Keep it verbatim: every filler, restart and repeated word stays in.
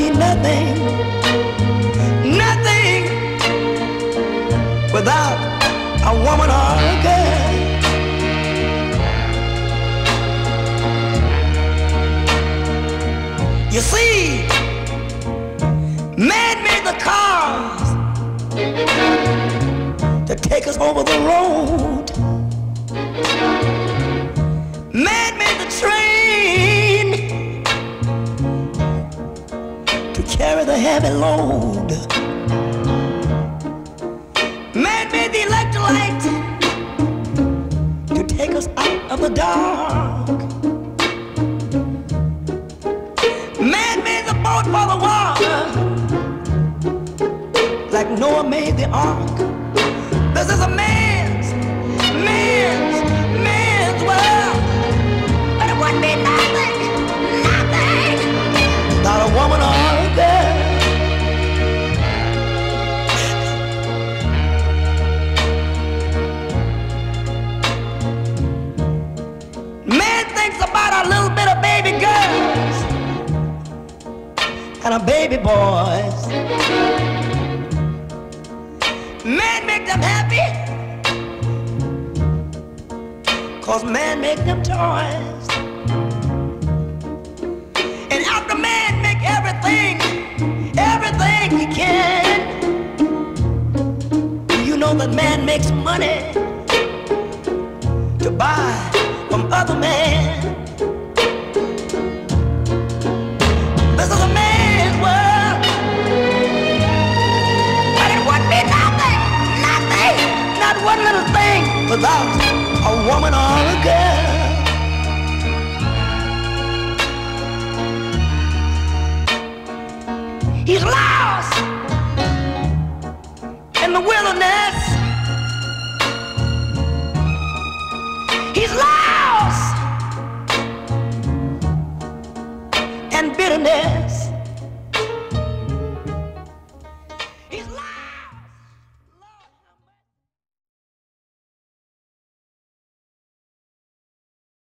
be nothing, nothing without a woman or a girl. You see, man made the cars to take us over the road. Man made the train to carry the heavy load. Man made the electric light to take us out of the dark. Man made the boat for the water, like Noah made the ark. This is a man's, man's, man's world. But it wouldn't be nothing, nothing without a woman or a girl. Man thinks about a little bit of baby girls and a baby boys. Man make them happy, 'cause man make them toys. And after man make everything, everything he can, you know that man makes money to buy from other men. This is a man's world, but it wouldn't be nothing, nothing, not one little thing without a woman or a girl. He's lost in the wilderness. He's lost in bitterness.